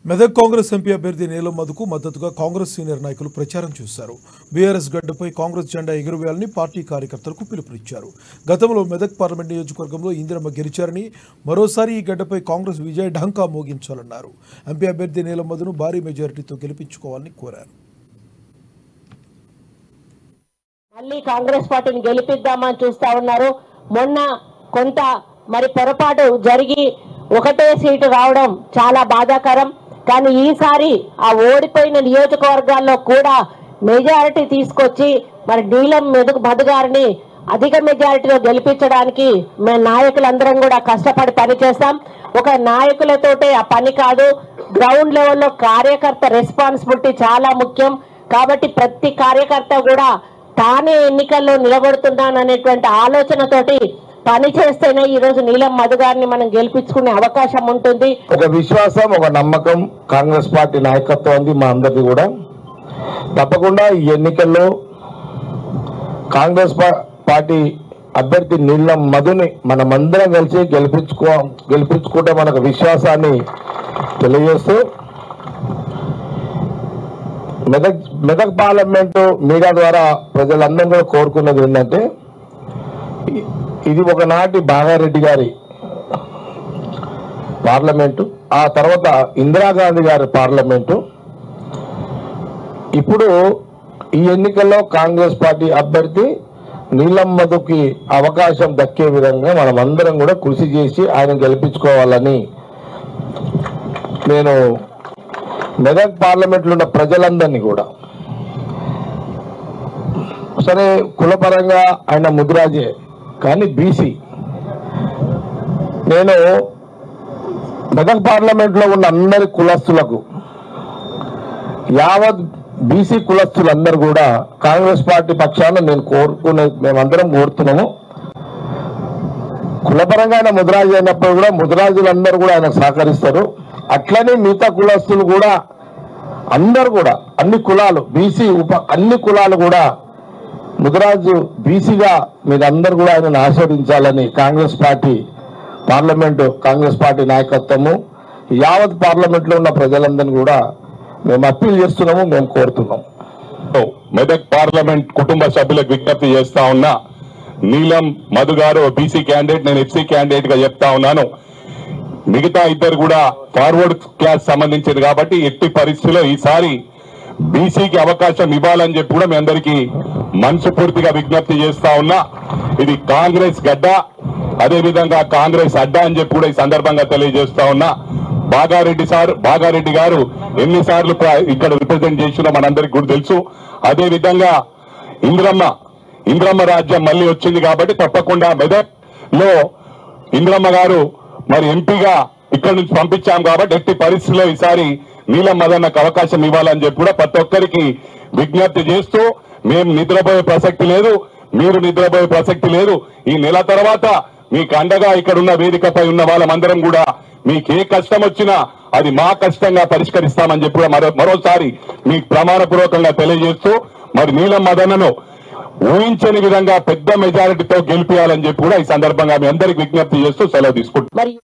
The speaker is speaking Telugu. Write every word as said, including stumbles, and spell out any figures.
మెదక్ కాంగ్రెస్ ఎంపీ అభ్యర్థి నీలం మధుకు మద్దతుగా కాంగ్రెస్ సీనియర్ నాయకులు ప్రచారం చేశారు. బీఆర్ఎస్ గడ్డపై కాంగ్రెస్ జెండా ఎగురవేయాలని పార్టీ కార్యకర్తలకు పిలుపునిచ్చారు. గతంలో మెదక్ పార్లమెంట్ నియోజకవర్గంలో ఇందిరమ్మ గెలిచారని, మరోసారి ఈ గడ్డపై కాంగ్రెస్ విజయ ఢంకా మోగించాలన్నారు. ఎంపీ అభ్యర్థి నీలం మధును భారీ మెజారిటీతో గెలిపించుకోవాలని కోరారు. మళ్ళీ కాంగ్రెస్ పార్టీని గెలిపిద్దామని చూస్తా ఉన్నారు. మొన్న కొంత మరి పొరపాటు జరిగి ఒకటే సీటు రావడం చాలా బాధాకరం. కానీ ఈసారి ఆ ఓడిపోయిన నియోజకవర్గాల్లో కూడా మెజారిటీ తీసుకొచ్చి మరి నీలం మెదక్ మధు గారిని అధిక మెజారిటీలో గెలిపించడానికి మేము నాయకులందరం కూడా కష్టపడి పనిచేస్తాం. ఒక నాయకులతోటే ఆ పని కాదు, గ్రౌండ్ లెవెల్లో కార్యకర్త రెస్పాన్సిబిలిటీ చాలా ముఖ్యం. కాబట్టి ప్రతి కార్యకర్త కూడా తానే ఎన్నికల్లో నిలబడుతున్నాననేటువంటి ఆలోచనతోటి పని చేస్తేనే ఈ రోజు నీలం మధు గారిని మనం గెలిపించుకునే అవకాశం ఉంటుంది. ఒక విశ్వాసం, ఒక నమ్మకం కాంగ్రెస్ పార్టీ నాయకత్వం ఉంది మా అందరిది కూడా. తప్పకుండా ఈ ఎన్నికల్లో కాంగ్రెస్ పార్టీ అభ్యర్థి నీలం మధుని మనమందరం కలిసి గెలిపించుకో గెలిపించుకుంటే మనకు విశ్వాసాన్ని తెలియజేస్తూ మెదక్ మెదక్ పార్లమెంటు మీడియా ద్వారా ప్రజలందరూ కూడా కోరుకున్నది ఏంటంటే, ఇది ఒకనాటి బాగారెడ్డి గారి పార్లమెంటు, ఆ తర్వాత ఇందిరాగాంధీ గారి పార్లమెంటు. ఇప్పుడు ఈ ఎన్నికల్లో కాంగ్రెస్ పార్టీ అభ్యర్థి నీలం మధుకి అవకాశం దక్కే విధంగా మనం అందరం కూడా కృషి చేసి ఆయన గెలిపించుకోవాలని నేను మెదక్ పార్లమెంట్లో ఉన్న ప్రజలందరినీ కూడా, సరే కులపరంగా ఆయన ముదిరాజే కానీ బీసీ, నేను మెదక్ పార్లమెంట్లో ఉన్న అందరి కులస్తులకు, యావత్ బీసీ కులస్తులందరూ కూడా కాంగ్రెస్ పార్టీ పక్షాన నేను కోరుకునే మేమందరం కోరుతున్నాము. కులపరంగా ఆయన ముదిరాజు అయినప్పుడు కూడా ముదిరాజులందరూ కూడా ఆయనకు సహకరిస్తారు. అట్లనే మిగతా కులస్తులు కూడా అందరు కూడా అన్ని కులాలు బీసీ ఉప అన్ని కులాలు కూడా ముదిరాజు బీసీగా మీరందరూ కూడా ఆయనను ఆశీర్వదించాలని Congress party parliament Congress party నాయకత్వము యావత్ పార్లమెంట్లో ఉన్న ప్రజలందరినీ కూడా మేము అప్పీల్ చేస్తున్నాము, మేము కోరుతున్నాము. మెదక్ పార్లమెంట్ కుటుంబ సభ్యులకు విజ్ఞప్తి చేస్తా ఉన్నా, నీలం మధు గారు బీసీ క్యాండిడేట్, నేను ఎఫ్సీ క్యాండిడేట్ గా చెప్తా ఉన్నాను. మిగతా ఇద్దరు కూడా ఫార్వర్డ్ క్లాస్ సంబంధించింది కాబట్టి ఎట్టి పరిస్థితుల్లో ఈసారి బీసీకి అవకాశం ఇవ్వాలని చెప్పి కూడా మీ అందరికీ మనస్ఫూర్తిగా విజ్ఞప్తి చేస్తా ఉన్నా. ఇది కాంగ్రెస్ గడ్డ, అదేవిధంగా కాంగ్రెస్ అడ్డా అని చెప్పి కూడా ఈ సందర్భంగా తెలియజేస్తా ఉన్నా. బాగారెడ్డి సార్ బాగారెడ్డి గారు ఎన్నిసార్లు ఇక్కడ రిప్రజెంట్ చేసినా మనందరికి కూడా తెలుసు. అదేవిధంగా ఇంద్రమ్మ ఇంద్రమ్మ రాజ్యం మళ్ళీ వచ్చింది కాబట్టి తప్పకుండా మెదక్ లో ఇంద్రమ్మ గారు మరి ఎంపీగా ఇక్కడ నుంచి పంపించాం కాబట్టి ఎట్టి పరిస్థితుల్లో ఈసారి నీలం మదన్నకు అవకాశం ఇవ్వాలని చెప్పి కూడా ప్రతి ఒక్కరికి విజ్ఞప్తి చేస్తూ, మేము నిద్రపోయే ప్రసక్తి లేదు, మీరు నిద్రపోయే ప్రసక్తి లేదు. ఈ నెల తర్వాత మీకు అండగా ఇక్కడ ఉన్న వేదికపై ఉన్న వాళ్ళమందరం కూడా మీకు ఏ కష్టం వచ్చినా అది మా కష్టంగా పరిష్కరిస్తామని చెప్పి కూడా మరో మరోసారి మీకు ప్రమాణపూర్వకంగా తెలియజేస్తూ, మరి నీలం మదన్నను ఊహించని విధంగా పెద్ద మెజారిటీతో గెలిపించాలని చెప్పి కూడా ఈ సందర్భంగా మీ అందరికి విజ్ఞప్తి చేస్తూ సెలవు తీసుకుంటున్నాం.